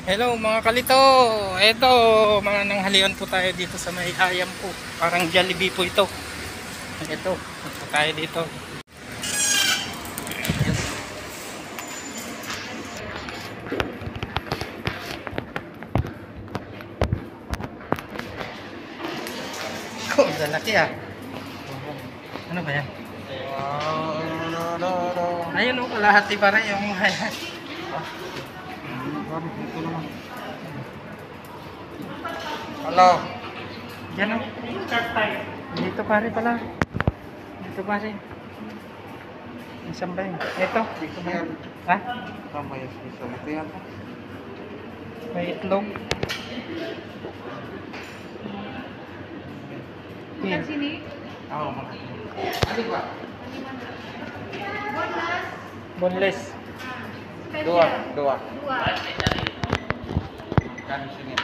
Hello mga kalito. Eto, mga nanghalian po tayo dito sa may ayam po. Parang Jollibee po ito. Ito, punta tayo dito. Oh, lalaki ah. Ano ba yan? Ayun o, kalahati para yung ayan. Halo. Yan o. Dito pare pala. Dito pare. Isang ba yun? Ito. Dito ba yan? Ha? Tama yung sisa. Ito yan. May itlog. Yan. Oo, mga. Ano ba? Boneless. Dua. Kami sini.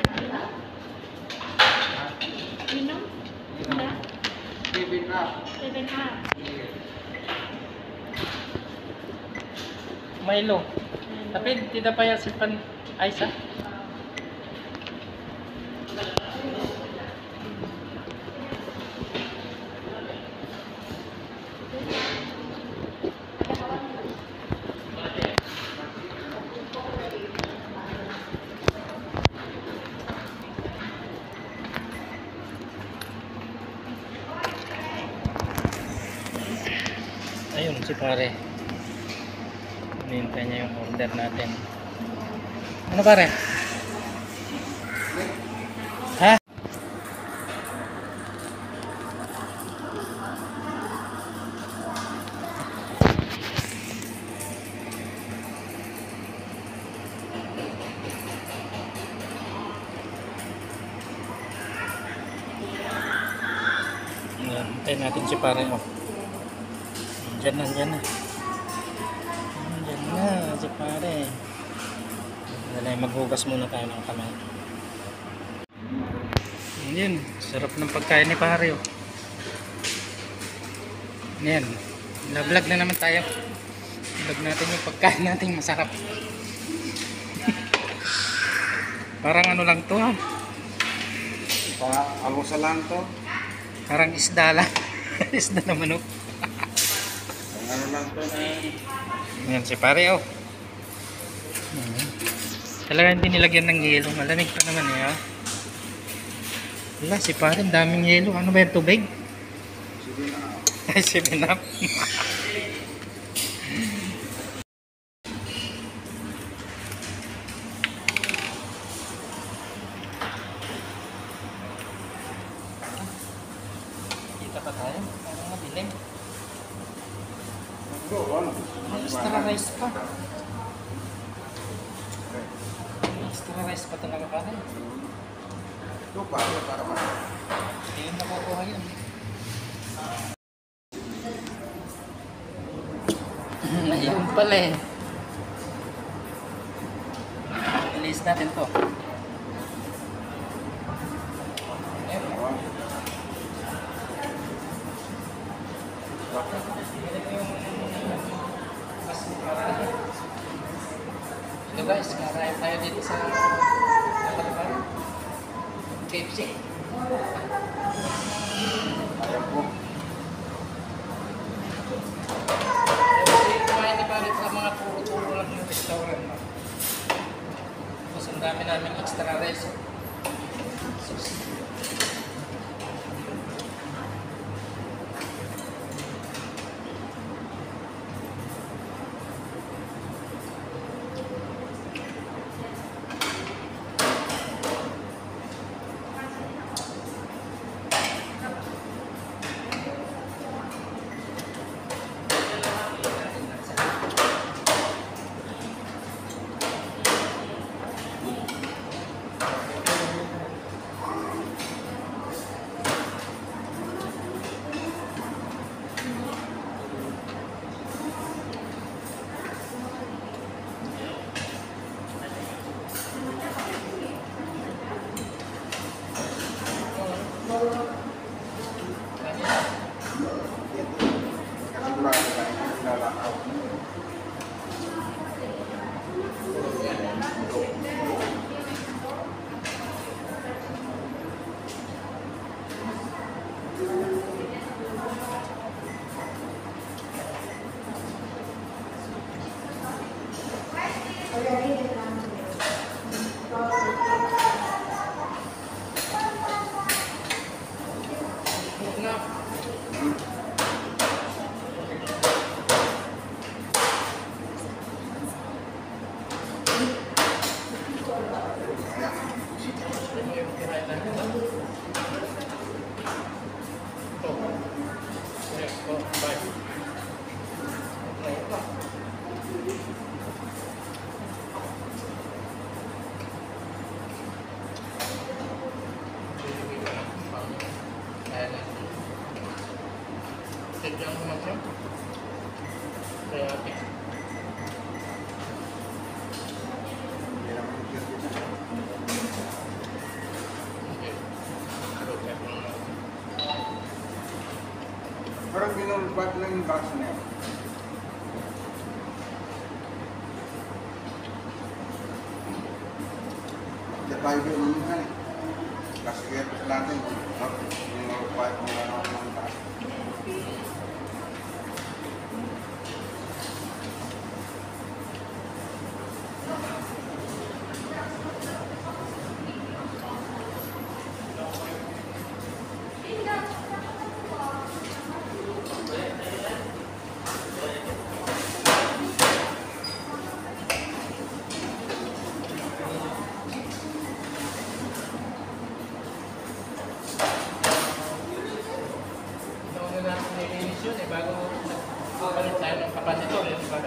Minum? Sudah? Bibin up. 7 up. Milo. Tapi tidak payah simpan Aisyah. Ayun si pare. Hinihintay niya yung order natin. Ano pare? Ha? Ayan, hintayin natin si pare. Oh. Diyan na. Diyan na si pare. Dali, maghugas muna tayo ng kamay. Ayan, sarap ng pagkain ni pare. Oh. Ayan, vlog na naman tayo. Vlog natin yung pagkain natin masarap. Parang ano lang to ha. Almusal lang to. Parang isda lang. Isda na manok. Ano lang to na. Ayan si pare oh. Talaga hindi nilagyan ng yelo. Malamig pa naman eh oh. Wala si pare, daming yelo. Ano ba yung tubig? Sige na. Ay, 7-Up. Kita pa tayo. Parang madilim. Doon. Extra rice pa. Extra rice pa talaga pare. Ito para ma. Hindi yun nakukuha yun. Ayun pala eh. Release natin to. So guys, kakain tayo dito sa KFC. Ayaw po. Kumain ni pare sa mga puro-puro lang yung restaurant. No? Tapos ang dami namin extra rice. pinulpat na yung box na yun. Hindi tayo pinulungan eh. Kasi kaya pa natin, pinulpat mo na ako ng box. Ito na natin nilinis yun eh, bago papalit tayo ng kapasitor. Yun ba?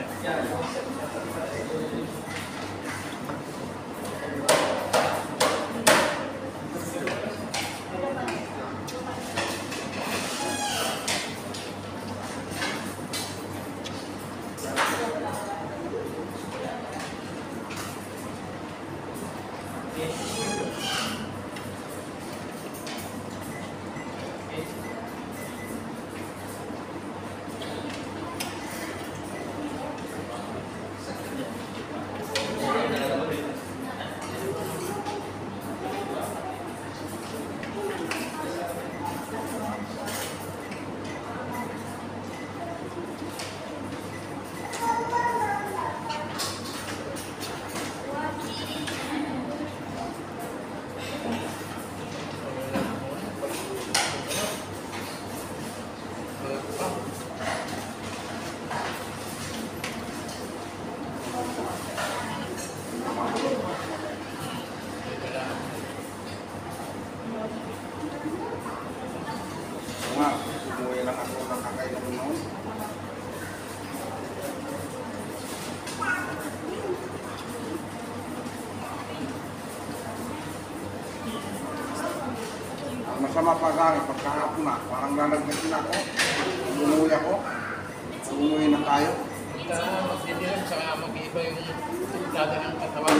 Nga, umuwi lang ako ng kakailan noon. Ang masama pa sa akin, pagkahapon na, parang lalagnasin ako. Umuwi ako. Umuwi na tayo. Hindi ka magdidilim, saka mag-iba yung dada ng katawan.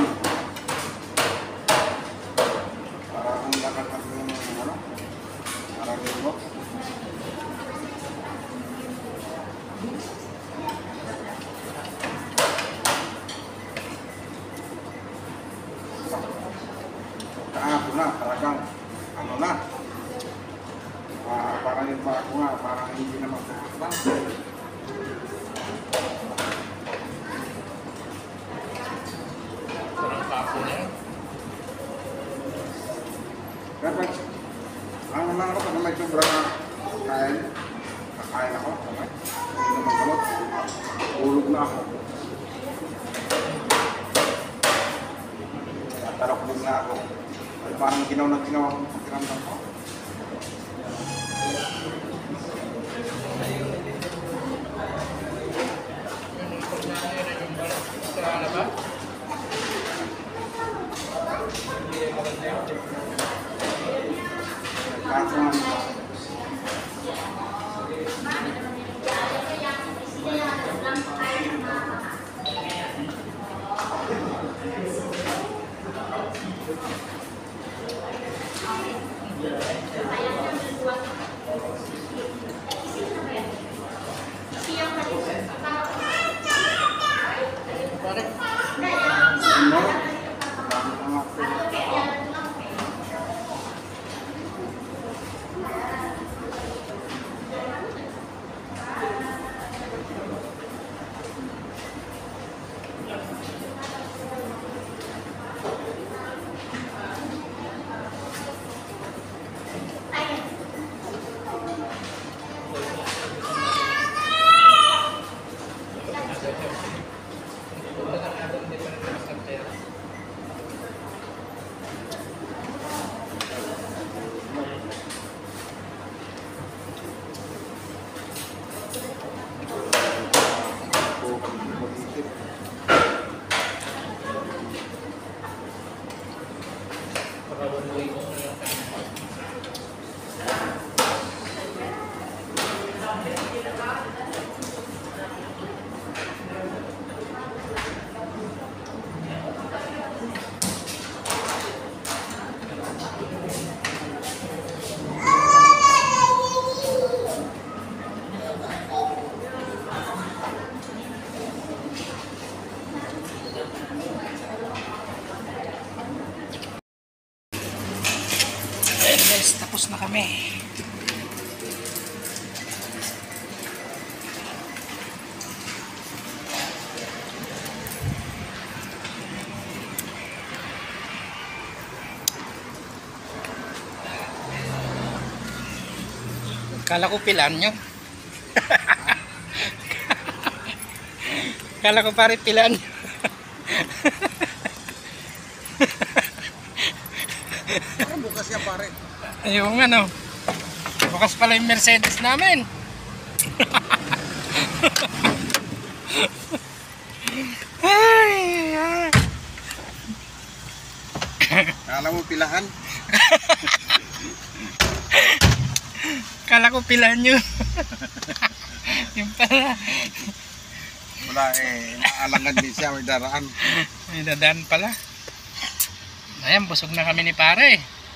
Para kung lakas yung ano, para limo. Kahapon na, talagang ano na. Parang yung para ko nga, parang hindi na magkakaslan. Parang kapo na yun. Dapat, ang naman ako pag may sobra na kain, kakain ako, okay? Hindi naman kamot. Ulog na ako. Tarapulog na ako. Parang ginaw na ginawa ko sa pakiramdam ko. Yung pag nangyari yung balak sa laba. Kaso nga nito. Parang Ano? Dami pa nga pwede. Tapos na kami. Kala ko pilan nyo. Kala ko pare pilan nyo. Parang bukas yan pare. Ayun nga no. Bukas pala yung Mercedes namin. Ay, ay. Kala mo pilahan? Kala ko pilan nyo. Yung pala. Wala eh, naalangan din siya, may daraan. May dadaan pala. Ayan, busog na kami ni pare.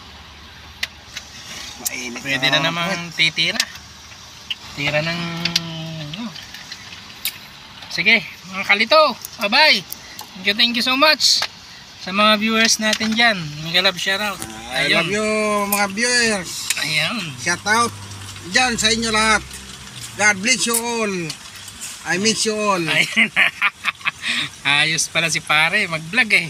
Mainit. Pwede na namang titira. Tira ng... ano. Sige, mga kalito. Bye-bye. Thank you so much. Sa mga viewers natin dyan. Mega love shoutout. I love you mga viewers. Ayan. Shout out dyan sa inyo lahat. God bless you all. I miss you all. Ayan. Ayos pala si pare. Mag-vlog eh.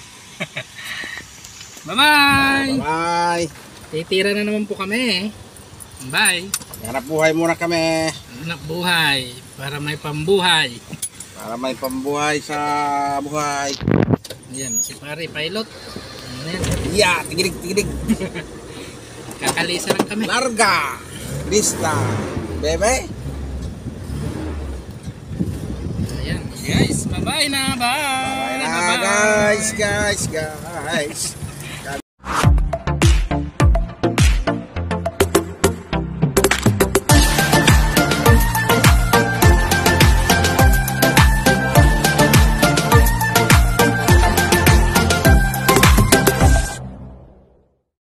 Bye-bye. Bye. Titira na naman po kami. Bye. Hanap buhay muna kami. Anak buhay. Para may pambuhay. Para may pambuhay sa buhay. Ayan, si pare pilot. Ayan. Yeah, tigilig. Kakalisa lang kami. Larga. Vista. Bebe. Ayan, guys. Bye-bye na. Bye. Bye na guys.